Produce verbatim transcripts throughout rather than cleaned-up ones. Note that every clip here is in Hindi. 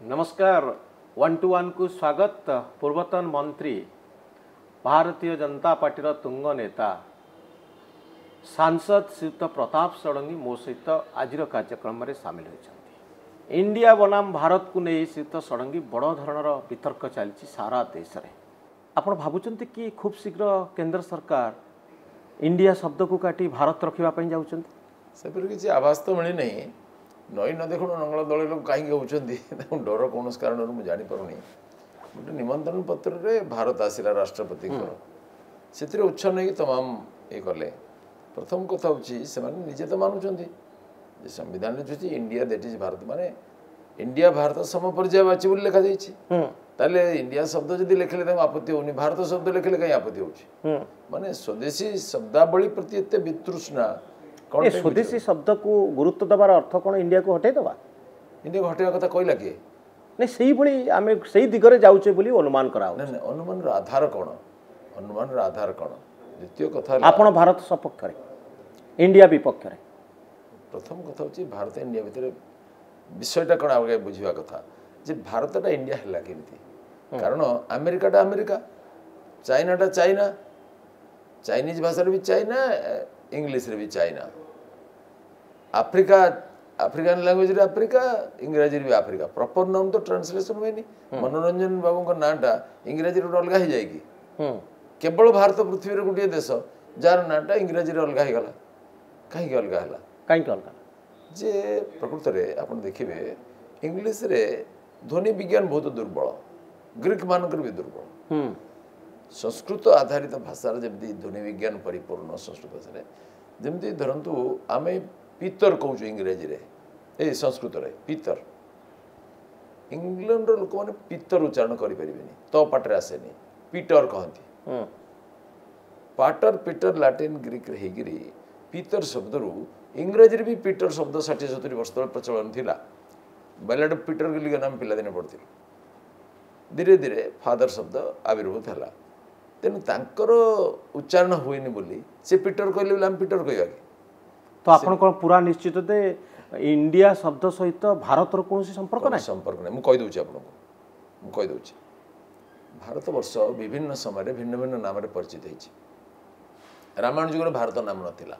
नमस्कार वन टू वन को स्वागत। पूर्वतन मंत्री भारतीय जनता पार्टी तुंग नेता सांसद श्रीयुक्त प्रताप षडंगी मो सहित आज कार्यक्रम में सामिल होती। इंडिया बनाम भारत को नहीं श्रीयुक्त षडंगी बड़ धरणर वितर्क चली सारा देश में। आपण भावुंट कि खूब शीघ्र केंद्र सरकार इंडिया शब्द को काटी भारत रखापी जाऊँ से किसी आवास तो मिली नहीं। नई न देख नंगल दल लोग कहीं होती डर कौन कारण मुझे जापरूनी गोटे निमंत्रण पत्र रे भारत आसला राष्ट्रपति से उत्साह नहीं तमाम ये कले। प्रथम कथा हूँ निजे तो मानुंट संविधान लिखुची इंडिया दैट इज भारत माने इंडिया भारत सम पर्यायवाची बोली लिखा जाइए। इंडिया शब्द जब लिखले आपत्ति होनी, भारत शब्द लिखले कहीं आपत्ति हो माने स्वदेशी शब्दावली प्रति एत वितृष्णा। ए स्वदेशी शब्द को गुरुत्व दबार अर्थ कौन इंडिया को हटे दबा? इंडिया को हटेवा कथा कहला किए? नहीं सही भली आमे सही दिगरे जाउचे बोली अनुमान कराओ। नहीं नहीं अनुमान रा आधार कौन? अनुमान रा आधार कौन? द्वितीय कथा आपण भारत सपक्ष रे इंडिया विपक्ष रे। प्रथम कथा होची भारत इंडिया भितर विषयटा कौन आगे बुझिवा कथा जे भारतटा इंडिया हला केमती। कारण अमेरिकाटा अमेरिका, चाइनाटा चाइना, चाइनीज भाषा भी चाइना, इंग्लिश रे भी चाइना, आफ्रिका आफ्रिकान लैंग्वेज रे आफ्रिका, इंग्रजी रे भी आफ्रिका। प्रॉपर नाम तो ट्रांसलेशन हुए नहीं। मनोरंजन बाबू का नाटा इंग्रजी रे अलग ही जाएगी। केवल भारत पृथ्वी रे गोटे देश जार नाटा इंग्रजी रे अलग ही गला। कहीं अलग हला कहीं अलग जे प्रकृत रे आपण देखिबे इंग्लिश रे ध्वनि विज्ञान बहुत दुर्बल, ग्रीक मानकर भी दुर्बल। संस्कृत आधारित भाषा जमी ध्वनि विज्ञान परिपूर्ण संस्कृत भाषा जमी धरतु आम पीतर कहूँ इंग्रजी रे ए संस्कृत रे पीतर। इंग्लैंड लोक मैंने पीतर उच्चारण करें तो पाटे आसेनी पीटर कहती। पाटर पीटर लाटिन ग्रीक होगी पीतर शब्द रू इंग्रजी भी पीटर शब्द षाठी सतुरी वर्ष तक प्रचलन थिला। बैलाड पीटर गिलिग नाम पिलादिने पढ़ती। धीरे धीरे फादर शब्द आविर्भूत है तेणु तांकर उच्चारण हुएनि बोली से पीटर कहले बोले हम पीटर कहवा कि तो आपण कोन पूरा निश्चित दे इंडिया शब्द सहित भारत रो कोनसी संपर्क नै? संपर्क नै। मु कहि दउछि आपन को मु कहि दउछि भारत वर्ष विभिन्न समय भिन्न भिन्न नाम रे परिचित होइछि। रामायण जुग रे भारत नाम नथिला।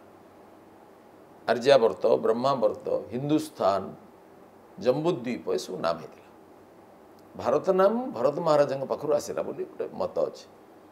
आर्यावर्त, ब्रह्मावर्त, हिंदुस्तान, जम्बूद्वीप ए सब नाम हेतिला। भारत नाम भरत महाराज पाखु आसला बोली गोटे मत अच्छे।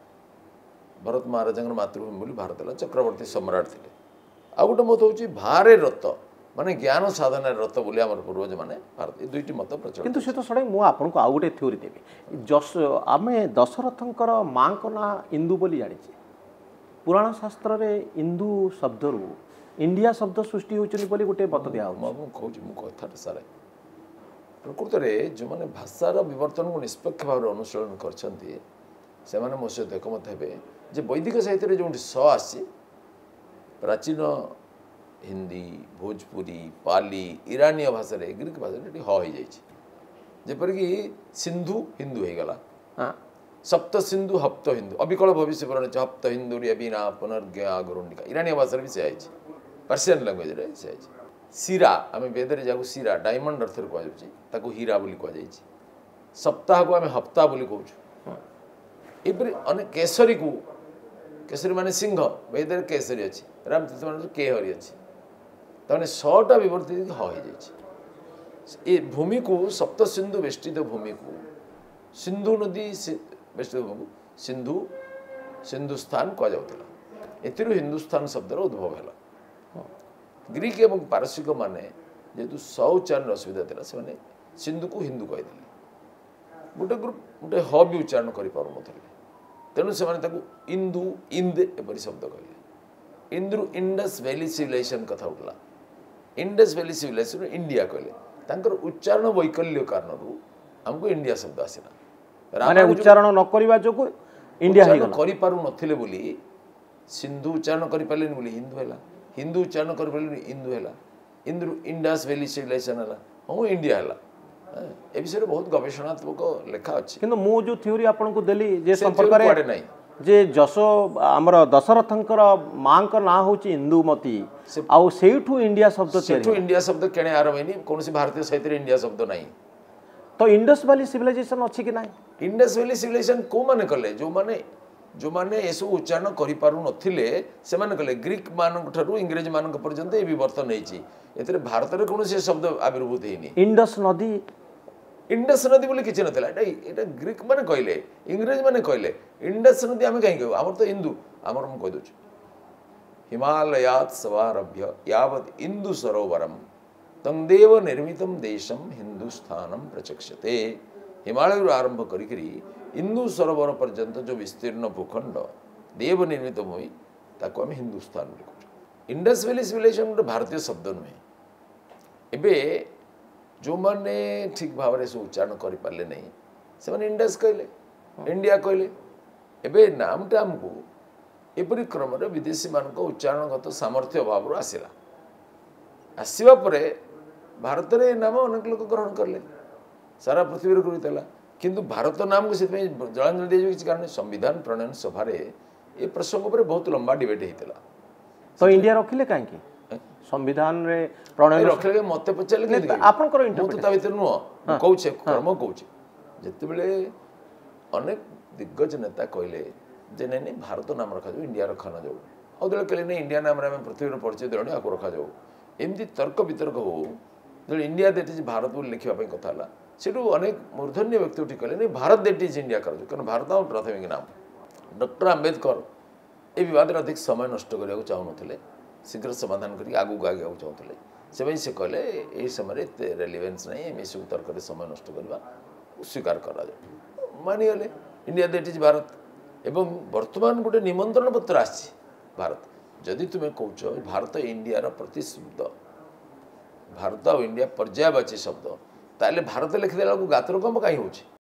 भरत महाराज मातृभूमि बोली भारत चक्रवर्ती सम्राट थे। आ गोटे मत हूँ भारे रत माने ज्ञान साधन रत बोली आम पूर्वज मैंने भारत दुईटी मत प्रचलित। किंतु से तो सड़े मु आपन को आउ गोटे थ्योरी देबी। जस आमे दशरथंकर मां को ना इंदु बोली जानि छी। पुराण शास्त्र रे इंदु शब्द रु इंडिया शब्द सृष्टि होचनी बोली गोटे मत दिया हो। मु कहूँ मु कथाटा सारे प्रकृत में जो मैंने भाषार विवर्तन को निष्पक्ष भाव अनुसरण करछंती से माने मो सहित एकमत हेबे जे वैदिक साहित्य जो स आसी प्राचीन हिंदी, भोजपुरी, पाली, ईरानीय भाषा रे ग्रीक भाषा रे ह हो जाइछि। जेपर कि सिंधु हिंदू हो गला। हां सप्त सिंधु हप्त हिंदू अविकल भविष्य पुराण हप्त हिंदू बिना पुनर्ज्ञा गुरुंडिका ईरानीय भाषा रे भी से आइछि। पर्शियन लैंग्वेज रे से आइछि। सीरा आम वेद जाकू सीरा डायमंड अर्थ कहु हीरा बोली कहुच्छी। सप्ताह को आम हप्ता बोली कहूँ। एपरी अनेक केसरी को केसरी माने सिंह वेद केसरी अच्छी रामतीर्थ मान केहरी अच्छी तमें सटा विवर्तित ह हो जाए। भूमि को सप्त सिंधु वेष्टित भूमि को सिंधु नदी वेष्टित भूमि को सिंधु सिंधुस्थान कहुला। एथिरु हिंदुस्तान शब्दर उद्भव है। ग्रीक एवं पारसिक माने जेहेतु स उच्चारण असुविधा था से सिंधु को हिंदू कहीदे। गोटे ग्रुप गोटे ह भी उच्चारण कर तेणु से इंदु इंद एपरी शब्द कहले। इंद्रु इंडस वैली सिविलाइजेशन कथा उठला। इंडस वैली सिविलाइजेशन इंडिया कहले तांकर उच्चारण वैकल्य कारण हमको इंडिया शब्द आसला। माने उच्चारण न करबा जोगु इंडिया हे गला करि पारु नथिले बोली सिंधु उच्चारण करि पालेनी बोली हिंदू हैला। हिंदू उच्चारण कर इंदु है। इंद्रु इंडस वैली सिविलाइजेशन है हाँ इंडिया है। ए विषय बहुत गवेषणात्मक लेखा अच्छी। किंतु मु जो थ्योरी आपन को देली जे संपर्क रे नहीं जे जसो आमर दशरथंकर मां का ना होची इंदुमती आ सेठू इंडिया शब्द सेठू इंडिया शब्द केने आरंभ नहीं। कौन सी भारतीय साहित्य इंडिया शब्द नहीं। तो इंडस वैली सिविलाइजेशन अच्छी कि ना इंडस वैली सिविलाइजेशन को माने कले जो माने जो माने एसु उच्चारण करि पारु नथिले से माने कले ग्रीक मान ठरू इंग्रेज मान पर्यंत ए विवर्तन होईची एतरे भारत रे कोनो से शब्द आविर्भूत हेनी इंडस नदी इंडस नदी बोले किछि नथिला एटा एटा ग्रीक माने कहले इंग्रेज माने कहले इंडस नदी आमे काहे कहू हमर तो हिंदू हमर हम कह दोछु हिमालयात् सवारभ्य यावत् इंदु सरोवरम तंदेव निर्मितम देशम हिंदुस्थानम प्रचक्षते हिमालय आरंभ करी इंदु सरोवर पर्यंत जो विस्तीर्ण भूखंड देव निर्मित हुई ताको आम हिंदुस्तान इंडस वैली सिविलाइजेशन गोटे भारतीय शब्द नुहे एबे जो माने ठीक भाव में उच्चारण कर पारे नहीं से माने इंडस कहले इंडिया कहले एबे नामटा आमको एपरी क्रम विदेशी मान उच्चारणगत सामर्थ्य अभाव आसला आसवा परे भारत में नाम अनेक लोग ग्रहण करले सारा पृथ्वी गुरुला किंतु भारत नाम को जलांजलि दिया किसी कारण संविधान प्रणयन सभा ये प्रसंग पर बहुत लंबा डिबेट होता तो इंडिया रखिले कहीं संविधान रे प्रणयन रखले मत पचारे आपनकर इंटरप्रिटेशन भितर नुह कहूँ क्रम कहूँ जितेबले अनेक दिग्गज नेता कहले जे नहीं नहीं भारत नाम रखा जाऊ इंडिया रखा न जाऊ आउ दे कहले नहीं इंडिया नाम पृथ्वी परिचय देनी आपको रखा जाऊ एमती तर्क वितर्क हो जो इंडिया दैट इज भारत बोली लिखापी कथा से अनेक मूर्धन्य व्यक्ति उठी कहले नहीं भारत दैट इज इंडिया कर कारण भारत आम प्राथमिक नाम डॉक्टर आंबेडकर ये विवाद अधिक समय नष्ट करने चाहून शीघ्र समाधान करके आगू आगे चाहते से से कहले ये समय रेलिवेन्स नहीं एम सब तर्क समय नष्ट करवा स्वीकार करा मानिगले इंडिया दैट इज भारत एवं वर्तमान गोटे निमंत्रण पत्र आसी भारत जदि तुम्हें कौच भारत इंडिया प्रति शब्द भारत और इंडिया पर्यायवाची शब्द ताले भारत लिखिदेला गातर कम कहीं होची।